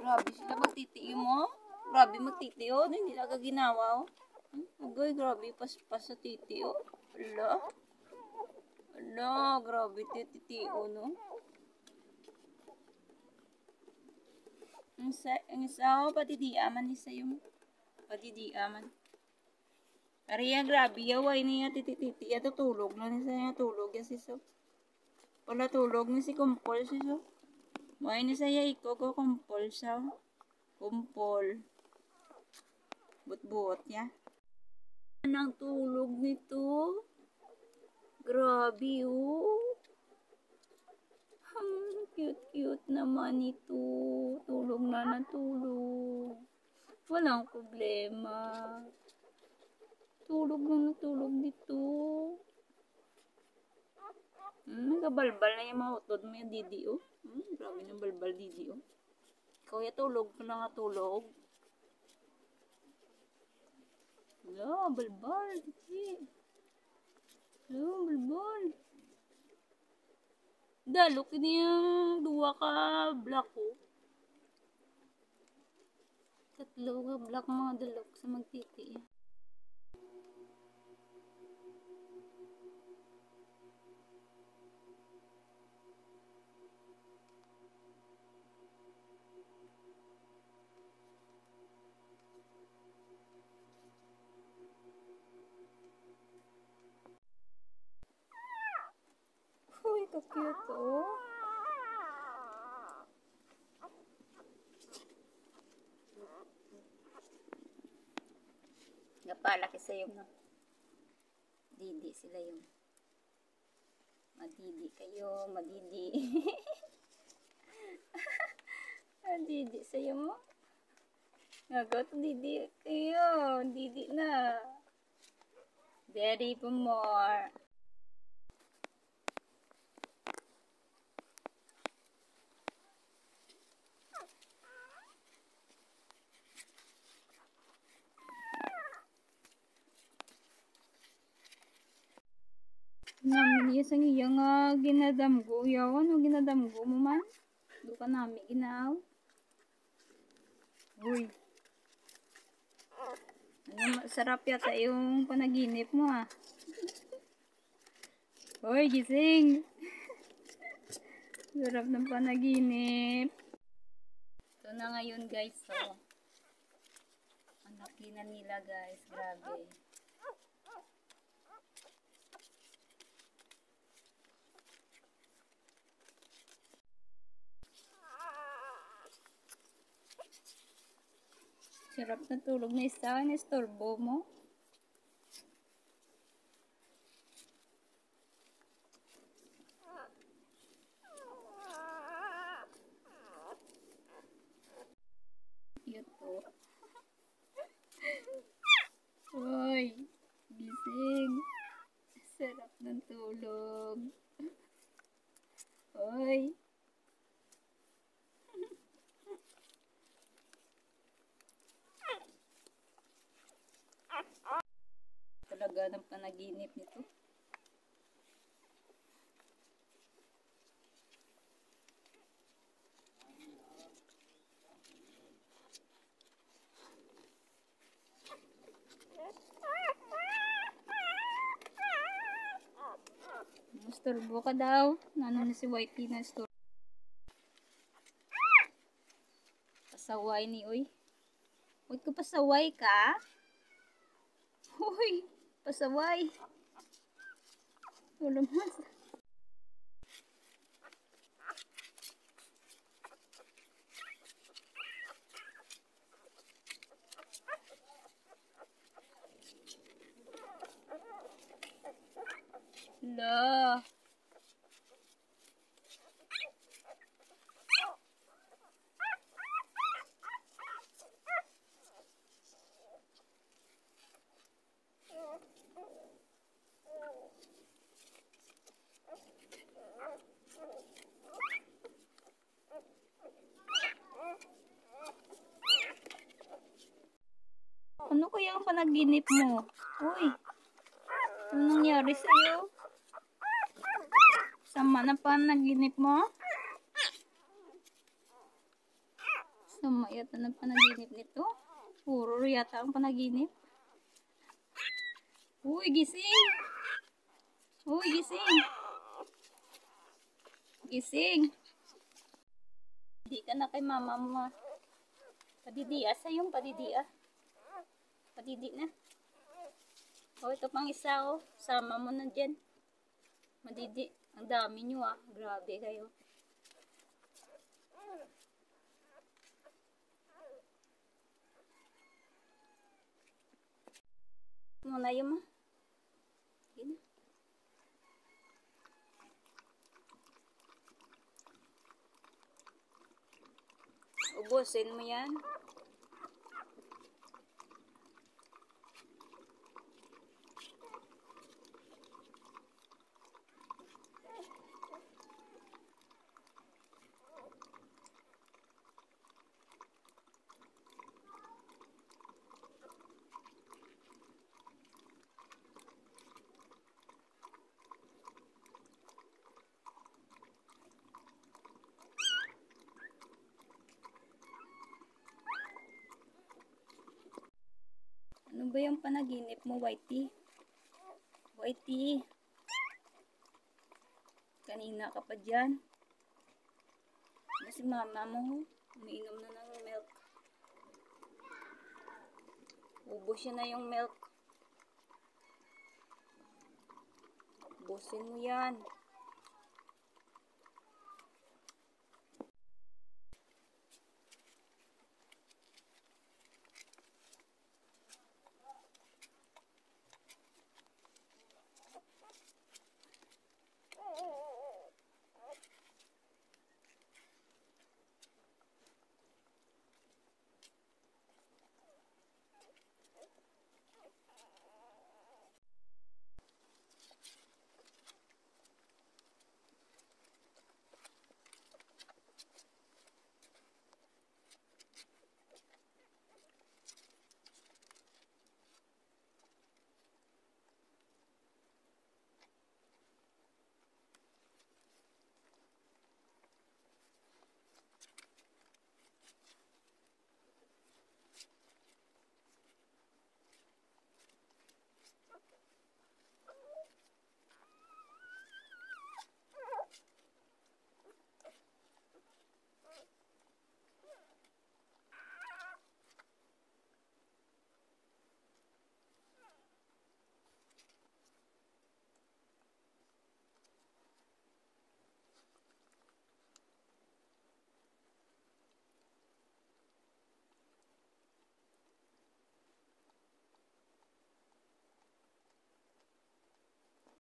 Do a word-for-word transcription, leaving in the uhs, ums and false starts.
Grabe sila magtitiyo mo. Grabe magtitiyo. Hindi na ka ginawa oh. Agay, grabe paspas sa titiyo. Ala. Ala, grabe titiyo no. Ang isa, ang isa oh, pati di aman isa yung pati di aman. Ariya, grabe yaway niya tititi. Ito tulog na niya niya tulog ya siso. Wala tulog ni si kumpol siso. May ni saya iko ko kumpol siya. Kumpol. But-but ya. Anang tulog nito. Grabe oh. Hmm, cute-cute naman ito. Tulog na natulog. Walang problema. Tulog na natulog dito. Hmm, nagabalbal na yung mga utod mo yung didi oh. Hmm, grabe ng balbal didi oh. Ikaw ya tulog ko na nga tulog. Wala, balbal didi. Wala, balbal. Dalo kini yung dua ka black oh. Tatlo ka black mga dalok sa magtiti. Uy, ka-cute oh. Napalaki sa yung didi sila yung madidi kayo, madidi. Madidi sa yung mo. Nagaw to didi kayo, didi na. Daddy for more. Namin iya sang iya nga ginadamgo yaw ano ginadamgo mo man do ka nami ginaw. Uy, ano sarap yata yung panaginip mo ah. Uy, gising. Sarap ng panaginip. Ito na ngayon guys, so ang laki na nila guys, grabe. Sarap na tulog na isa, na-istorbo mo. Ito. Uy, gising. Sarap ng tulog. Uy. Talaga ng panaginip nito. Istorbo ka daw. Nano na si Whitey na istorbo. Pasaway ni uy. Huwag ka pasaway ka. Uy, pasaway. Wala mas. La. Ano kaya ang panaginip mo? Uy, ano nangyari sa'yo? Sama na panaginip mo? Sama yata ng panaginip nito. Horror yata ang panaginip. Uy, gising! Uy, gising! Gising! Hindi ka na kay mama mo. Padidi ah, sayong padidi ah. Padidi na. O, ito pang isa oh. Sama mo na dyan. Madidi. Ang dami nyo ah. Grabe kayo. Muna yun mo. Sige na. Ubusin mo yan. Ano ba yung panaginip mo, Whitey? Whitey. Kanina ka pa dyan. Ano si mama mo? Umiinom na ng milk. Ubos siya na yung milk. Ubusin mo yan.